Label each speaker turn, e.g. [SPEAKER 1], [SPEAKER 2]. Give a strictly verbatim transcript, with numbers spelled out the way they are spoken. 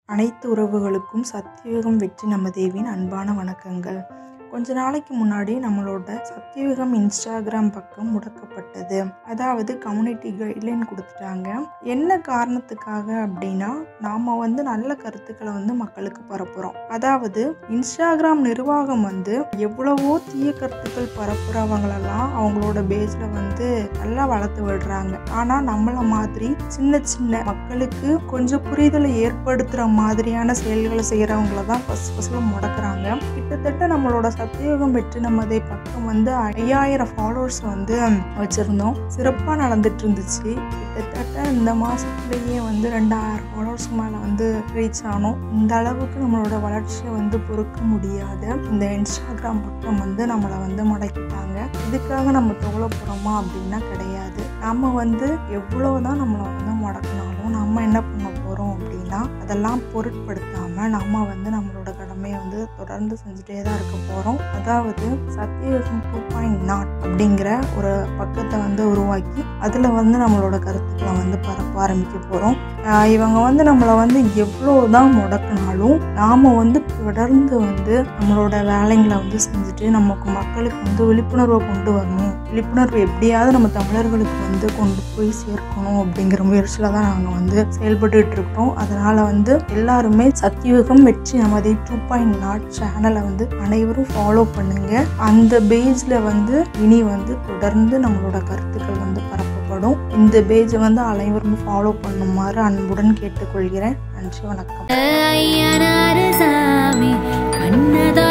[SPEAKER 1] அனைத்து உறவுகளுக்கும் சத்தியுகம் வெற்றி நம்ம தேவியின் அன்பான வணக்கங்கள். கொஞ்ச நாளைக்கு முன்னாடி நம்மளோட சத்தியுகம் இன்ஸ்டாகிராம் பக்கம் முடக்கப்பட்டது. அதாவது கம்யூனிட்டி கைட்லைன் கொடுத்துட்டாங்க. என்ன காரணத்துக்காக அப்படின்னா, நாம் வந்து நல்ல கருத்துக்களை வந்து மக்களுக்கு பரப்புகிறோம். அதாவது இன்ஸ்டாகிராம் நிர்வாகம் வந்து எவ்வளவோ தீய கருத்துக்கள் பரப்புகிறவங்களெல்லாம் அவங்களோட பேஜில் வந்து நல்லா வளர்த்து விடுறாங்க. ஆனால் நம்மளை மாதிரி சின்ன சின்ன மக்களுக்கு கொஞ்சம் புரிதலை ஏற்படுத்துகிற மாதிரியான செயல்களை செய்கிறவங்கள தான் ஃபஸ்ட் ஃபஸ்ட்டில் முடக்கிறாங்க. கிட்டத்தட்ட நம்மளோட சத்தியுகம் வெற்றி நமதே பக்கம் வந்து ஐயாயிரம் ஃபாலோவர்ஸ் வந்து வச்சுருந்தோம். சிறப்பாக நடந்துட்டு இருந்துச்சு. கிட்டத்தட்ட இந்த மாதத்துலேயே வந்து ரெண்டாயிரம் ஃபாலோவர்ஸ் மேலே வந்து ரீச் ஆனோம். இந்த அளவுக்கு நம்மளோட வளர்ச்சியை வந்து பொறுக்க முடியாத இந்த இன்ஸ்டாகிராம் பக்கம் வந்து நம்மளை வந்து முடக்கிட்டாங்க. இதுக்காக நம்ம தொகல போகிறோமா அப்படின்னா கிடையாது. நம்ம வந்து எவ்வளோதான் நம்மளை வந்து முடக்கினாலும் நம்ம என்ன பண்ண போகிறோம் அப்படின்னா, அதெல்லாம் பொருட்படுத்தாமல் நம்ம வந்து நம்மளோட கடமையை வந்து தொடர்ந்து செஞ்சுட்டே தான் இருக்க போகிறோம். அதாவது சத்தியுகம் டூ பாயிண்ட் நாட் அப்படிங்கிற ஒரு பக்கத்தை வந்து உருவாக்கி அதில் வந்து நம்மளோட கருத்துக்களை வந்து பரப்ப ஆரம்பிக்க போகிறோம். இவங்க வந்து நம்மளை வந்து எவ்வளோ தான் முடக்கினாலும் நாம் வந்து தொடர்ந்து வந்து நம்மளோட வேலைங்களை வந்து செஞ்சுட்டு நமக்கு மக்களுக்கு வந்து விழிப்புணர்வை கொண்டு வரணும். விழிப்புணர்வு எப்படியாவது நம்ம தமிழர்களுக்கு வந்து கொண்டு போய் சேர்க்கணும் அப்படிங்கிற முயற்சியில் தான் நாங்கள் வந்து செயல்பட்டுட்டு இருக்கிறோம். அதனால் வந்து எல்லாருமே சத்தியுகம் வெற்றி நமதே டூ பாயிண்ட் நாட் சேனலை வந்து அனைவரும் ஃபாலோ பண்ணுங்க. அந்த பேஜில் வந்து இனி வந்து தொடர்ந்து நம்மளோட கருத்துக்கள் வந்து பரப்பப்படும். இந்த பேஜை வந்து அனைவரும் ஃபாலோ பண்ணுமாறு அன்புடன் கேட்டுக்கொள்கிறேன். நன்றி, வணக்கம்.